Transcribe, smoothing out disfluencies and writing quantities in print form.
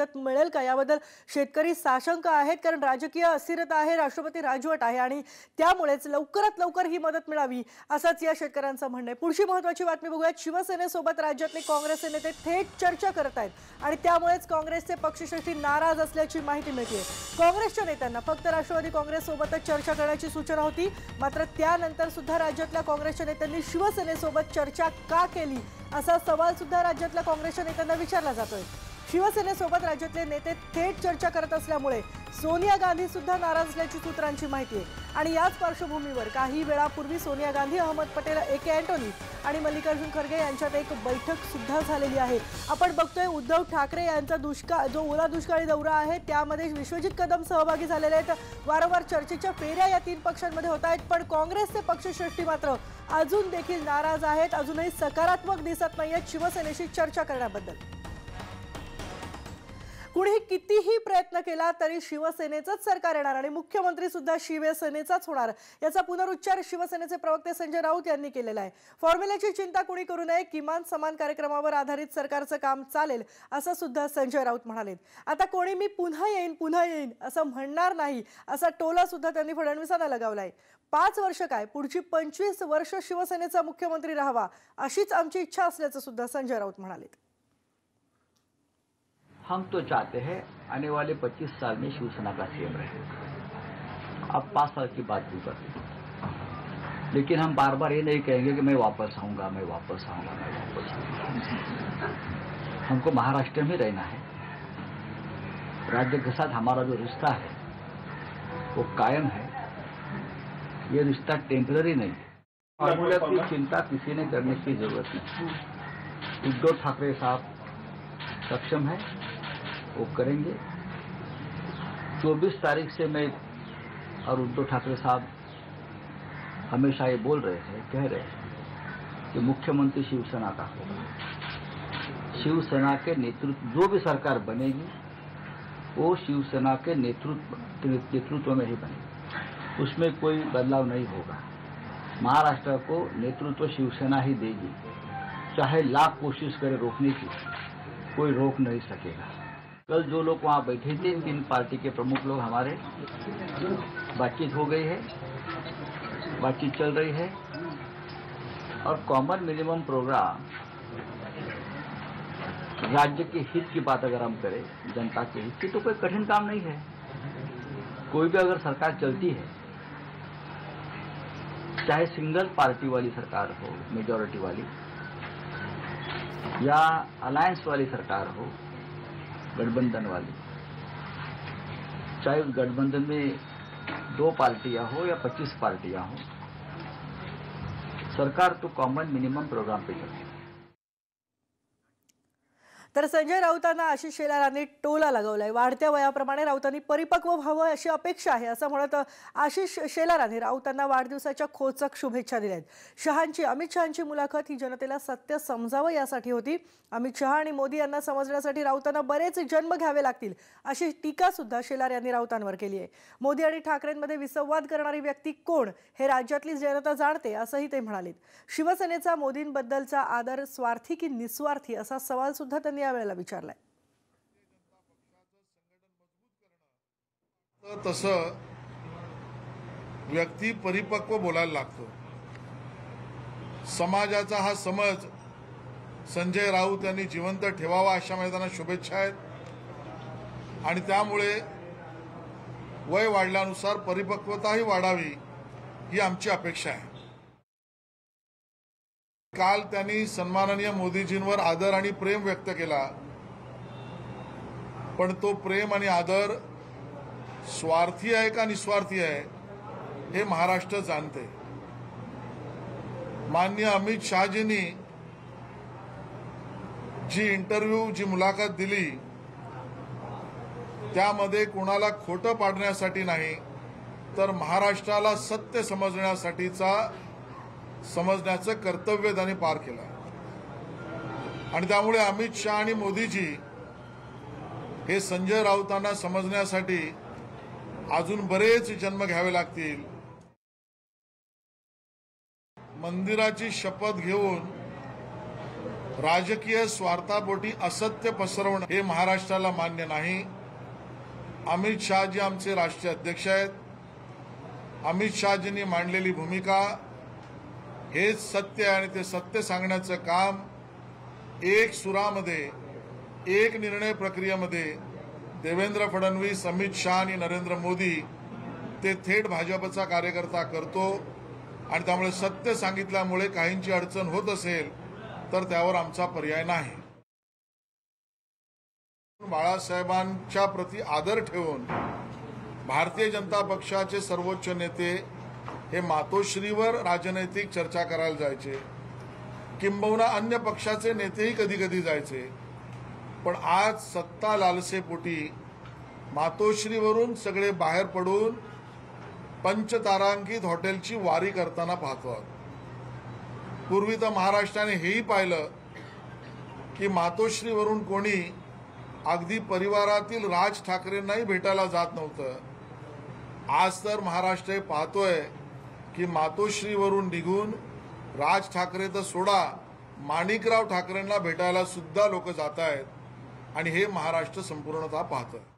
मदत मिळेल का याबद्दल शेतकरी साशंक आहेत, कारण राजकीय अस्थिरता आहे, राष्ट्रपती राजवट आहे आणि त्यामुळेच लवकरात लवकर ही मदत मिळावी असंच या शेतकऱ्यांचं म्हणणं आहे। पुढची महत्त्वाची बातमी बघूयात। शिवसेनेसोबत राज्यातले काँग्रेसचे नेते थेट चर्चा करत आहेत आणि त्यामुळेच काँग्रेसचे पक्षश्रेष्ठी नाराज असल्याची माहिती मिळते। काँग्रेसच्या नेत्यांना फक्त राष्ट्रवादी काँग्रेस सोबतच चर्चा करण्याची सूचना होती, मात्र त्यानंतर सुद्धा राज्यातल्या काँग्रेसच्या नेत्यांनी शिवसेनेसोबत चर्चा का केली असा सवाल सुद्धा राज्यातल्या काँग्रेसच्या नेत्यांना विचारला जातोय। शिवसेनेसोबत राज्यातले नेते थेट चर्चा करत असल्यामुळे सोनिया गांधी सुद्धा नाराज असल्याची सूत्रांची माहिती आहे आणि याच पार्श्वभूमीवर काही वेळापूर्वी सोनिया गांधी, अहमद पटेल, ए.के. अँटोनी आणि मल्लिकार्जुन खरगे यांच्यात एक बैठक सुद्धा झालेली आहे। आपण बघतोय उद्धव ठाकरे यांचा जो ओला दुष्काळी दौरा आहे त्यामध्ये विश्वजित कदम सहभागी झालेले आहेत। वारंवार चर्चेच्या फेऱ्या या तीन पक्षांमध्ये होत आहेत, पण काँग्रेसचे पक्षश्रेष्ठी मात्र अजून देखील नाराज आहेत, अजूनही सकारात्मक दिसत नाहीयेत शिवसेनेशी चर्चा करण्याबद्दल। कुणीही कितीही प्रयत्न केला तरी शिवसेनेचंच सरकार येणार आणि मुख्यमंत्री सुद्धा शिवसेनेचाच होणार याचा पुनरुच्चार शिवसेनेचे प्रवक्ते संजय राऊत यांनी केलेला आहे। फॉर्म्युल्याची चिंता कुणी करू नये, किमान समान कार्यक्रमावर आधारित सरकारचं काम चालेल असं सुद्धा संजय राऊत म्हणाले। आता कोणी मी पुन्हा येईन असं म्हणणार नाही असा टोला सुद्धा त्यांनी फडणवीसांना लगावलाय। 5 वर्ष काय, पुढची 25 वर्ष शिवसेनेचा मुख्यमंत्री राहावा अशीच आमची इच्छा असल्याचं सुद्धा संजय राऊत म्हणाले। हम तो चाहते हैं आने वाले 25 साल में शिवसेना का सीएम रहे। अब 5 साल की बात भी करते हैं, लेकिन हम बार बार ये नहीं कहेंगे कि मैं वापस आऊंगा। हमको महाराष्ट्र में रहना है। राज्य के साथ हमारा जो रिश्ता है वो कायम है। ये रिश्ता टेम्पररी नहीं है। फॉर्मूला की चिंता किसी ने करने की जरूरत नहीं। उद्धव ठाकरे साहब सक्षम है, वो करेंगे। 24 तारीख से मैं और उद्धव ठाकरे साहब हमेशा ये बोल रहे थे, कह रहे हैं कि मुख्यमंत्री शिवसेना का होगा। शिवसेना के नेतृत्व जो भी सरकार बनेगी वो शिवसेना के नेतृत्व में ही बनेगी, उसमें कोई बदलाव नहीं होगा। महाराष्ट्र को नेतृत्व शिवसेना ही देगी, चाहे लाख कोशिश करे रोकने की, कोई रोक नहीं सकेगा। कल जो लोग वहाँ बैठे थे, 3 पार्टी के प्रमुख लोग हमारे, बातचीत हो गई है, बातचीत चल रही है और कॉमन मिनिमम प्रोग्राम राज्य के हित की बात अगर हम करें, जनता के हित की, तो कोई कठिन काम नहीं है। कोई भी अगर सरकार चलती है, चाहे सिंगल पार्टी वाली सरकार हो, मेजॉरिटी वाली, या अलायंस वाली सरकार हो, गठबंधन वाली, चाहे उस गठबंधन में 2 पार्टियां हो या 25 पार्टियां हो, सरकार तो कॉमन मिनिमम प्रोग्राम पे चलती है। तर संजय राऊतांना आशिष शेलार यांनी टोला लगावलाय। वाढत्या वयाप्रमाणे राऊतांनी परिपक्व व्हावं अशी अपेक्षा आहे असं म्हणत आशिष शेलार यांनी राऊतांना वाढदिवसाच्या खोचक शुभेच्छा दिल्या आहेत। अमित शहांची मुलाखत ही जनतेला सत्य समजावं यासाठी होती। अमित शहा आणि मोदी यांना समजण्यासाठी राऊतांना बरेच जन्म घ्यावे लागतील अशी टीका सुद्धा शेलार यांनी राऊतांवर केली आहे। मोदी आणि ठाकरेंमध्ये विसंवाद करणारी व्यक्ती कोण हे राज्यातली जनता जाणते असंही ते म्हणाले। शिवसेनेचा मोदींबद्दलचा आदर स्वार्थी की निस्वार्थी असा सवाल सुद्धा त्यांनी यावेळेला विचारलाय। तसं व्यक्ती परिपक्व बोलायला लागतो। समाजाचा हा समज संजय राऊत यांनी जिवंत ठेवावा अशा माझ्या त्यांना शुभेच्छा आहेत आणि त्यामुळे वय वाढल्यानुसार परिपक्वताही वाढावी ही आमची अपेक्षा आहे। काल त्यांनी सन्माननीय मोदीजींवर आदर आणि प्रेम व्यक्त केला, पण तो प्रेम आणि आदर स्वार्थी आहे का निस्वार्थी आहे हे महाराष्ट्र जाणते। माननीय अमित शहाजींनी जी मुलाखत दिली त्यामध्ये कोणाला खोटं पाडण्यासाठी नाही तर महाराष्ट्राला सत्य समजण्याचं कर्तव्य त्यांनी पार केलं आणि त्यामुळे अमित शहा आणि मोदीजी हे संजय राऊतांना समजण्यासाठी अजून बरेच जन्म घ्यावे लागतील। मंदिराची शपथ घेऊन राजकीय स्वार्थापोटी असत्य पसरवणं हे महाराष्ट्राला मान्य नाही। अमित शहाजी आमचे राष्ट्रीय अध्यक्ष आहेत। अमित शहाजींनी मांडलेली भूमिका हेच सत्य आणि ते सत्य सांगण्याचं काम एक सुरामध्ये एक निर्णय प्रक्रियेमध्ये देवेंद्र फडणवीस, अमित शहा आणि नरेंद्र मोदी ते थेट भाजपचा कार्यकर्ता करतो आणि त्यामुळे सत्य सांगितल्यामुळे काहींची अडचण होत असेल तर त्यावर आमचा पर्याय नाही। बाळासाहेबांच्या प्रति आदर ठेवून भारतीय जनता पक्षाचे सर्वोच्च नेते हे मातोश्रीवर राजनैतिक चर्चा करायला जायचे, किंबहुना अन्य पक्षाचे नेतेही कधी कधी जायचे, पण आज सत्ता लालसेपोटी मातोश्रीवरून सगळे बाहेर पडून पंचतारांकित हॉटेलची वारी करताना पाहतो। पूर्वी तर महाराष्ट्राने हेही पाहिलं की मातोश्रीवरून कोणी अगदी परिवारातील राज ठाकरेंनाही भेटायला जात नव्हतं। आज तर महाराष्ट्र हे पाहतोय की मातोश्रीवरून निघून राज ठाकरे तर सोडा, माणिकराव ठाकरेंना भेटायला सुद्धा लोक जात आहेत आणि हे महाराष्ट्र संपूर्णतः पाहतोय।